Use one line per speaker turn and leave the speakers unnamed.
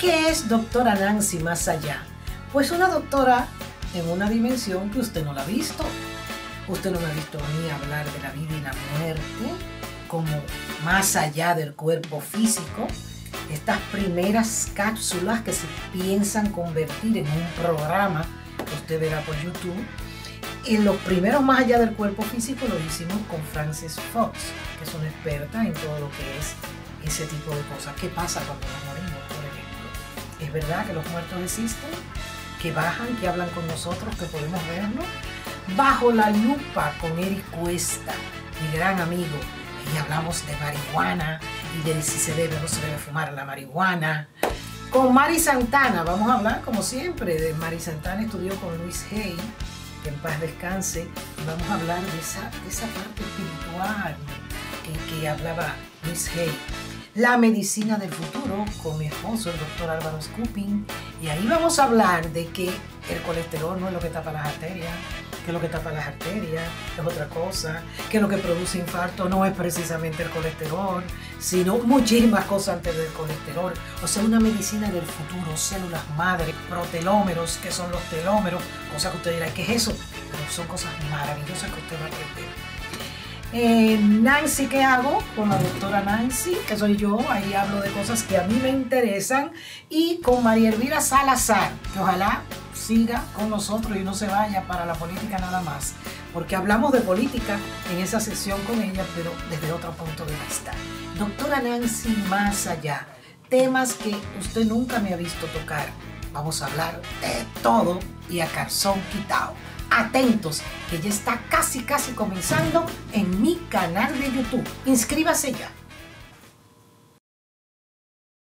¿Qué es doctora Nancy más allá? Pues una doctora en una dimensión que usted no la ha visto. Usted no me ha visto ni hablar de la vida y la muerte como más allá del cuerpo físico. Estas primeras cápsulas que se piensan convertir en un programa que usted verá por YouTube. En los primeros más allá del cuerpo físico lo hicimos con Frances Fox, que es una experta en todo lo que es ese tipo de cosas. ¿Qué pasa cuando nos morimos, por ejemplo? ¿Es verdad que los muertos existen? ¿Que bajan, que hablan con nosotros, que podemos vernos? Bajo la lupa con Eric Cuesta, mi gran amigo, y hablamos de marihuana y de si se debe o no se debe fumar la marihuana. Con Mari Santana, vamos a hablar como siempre de Mari Santana, estudió con Luis Hay, que en paz descanse, y vamos a hablar de esa parte espiritual que hablaba Luis Hay. La medicina del futuro con mi esposo, el doctor Álvaro Scupin, y ahí vamos a hablar de que el colesterol no es lo que tapa las arterias, que lo que tapa las arterias es otra cosa, que lo que produce infarto no es precisamente el colesterol, sino muchísimas cosas antes del colesterol. O sea, una medicina del futuro, células madre, protelómeros, que son los telómeros, cosas que usted dirá, ¿qué es eso? Pero son cosas maravillosas que usted va a aprender. Nancy, ¿qué hago? Con la doctora Nancy, que soy yo, ahí hablo de cosas que a mí me interesan, y con María Elvira Salazar, que ojalá siga con nosotros y no se vaya para la política nada más, porque hablamos de política en esa sesión con ella, pero desde otro punto de vista. Doctora Nancy más allá, temas que usted nunca me ha visto tocar. Vamos a hablar de todo y a calzón quitado. Atentos, que ya está casi comenzando en mi canal de YouTube. Inscríbase ya.